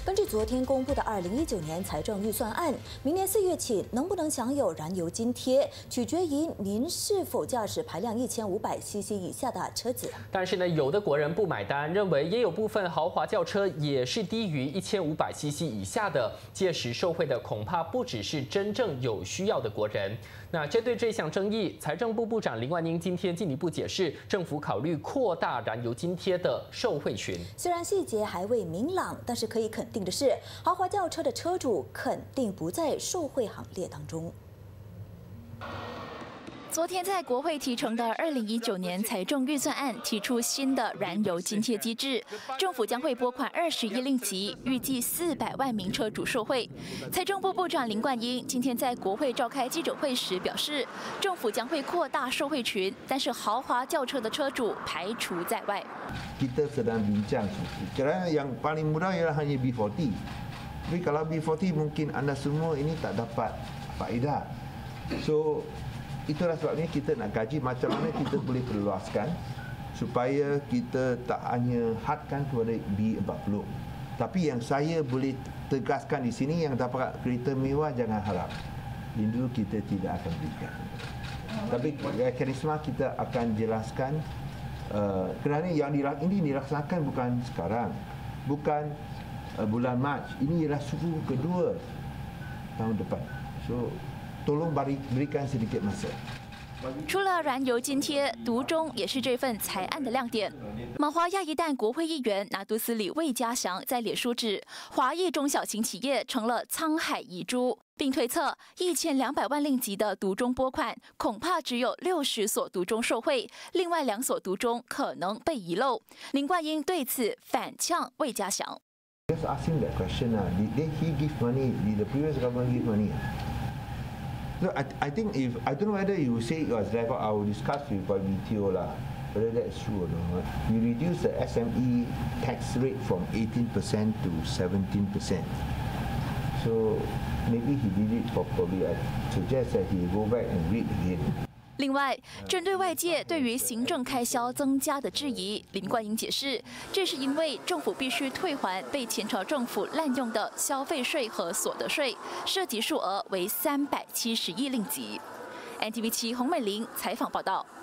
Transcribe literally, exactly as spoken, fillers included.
根据昨天公布的二零一九年财政预算案，明年四月起能不能享有燃油津贴，取决于您是否驾驶排量一千五百 C C 以下的车子。 但是呢，有的国人不买单，认为也有部分豪华轿车也是低于一千五百 C C 以下的，届时受惠的恐怕不只是真正有需要的国人。那针对这项争议，财政部部长林万英今天进一步解释，政府考虑扩大燃油津贴的受惠群。 虽然细节还未明朗，但是可以肯定的是，豪华轿车的车主肯定不在受惠行列当中。 昨天在国会提成的二零一九年财政预算案提出新的燃油津贴机制，政府将会拨款二十亿令吉，预计四百万名车主受惠。财政部部长林冠英今天在国会召开记者会时表示，政府将会扩大受惠群，但是豪华轿车的车主排除在外。 Kita sedang bincang, kerana yang paling mudah ialah hanya B empat puluh. Tapi kalau B empat puluh mungkin anda semua ini tak dapat faedah. So itulah sebabnya kita nak kaji macam mana kita boleh perluaskan supaya kita tak hanya hadkan kepada B empat puluh. Tapi yang saya boleh tegaskan di sini, yang dapat kereta mewah jangan harap. Ini dulu kita tidak akan berikan. Tapi karisma kita akan jelaskan uh, kerana yang ini dilaksanakan bukan sekarang, bukan uh, bulan Mac. Ini ialah suku kedua tahun depan. So tolong berikan sedikit masa。 除了燃油津贴，独中也是这份财案的亮点。马华亚一旦国会议员拿督斯里魏家祥在脸书指，华裔中小型企业成了沧海遗珠，并推测一千两百万令吉的独中拨款，恐怕只有六十所独中受惠，另外两所独中可能被遗漏。林冠英对此反呛魏家祥。 Just ask him that question. Did he give money? Did the previous government give money? No, I, I think if I don't know whether you say it was therefore I will discuss with B T O lah whether that's true or not. We reduce the S M E tax rate from eighteen percent to seventeen percent. So maybe he did it for probably. I suggest that he go back and read again. 另外，针对外界对于行政开销增加的质疑，林冠英解释，这是因为政府必须退还被前朝政府滥用的消费税和所得税，涉及数额为三百七十亿令吉。N T V 七洪美玲采访报道。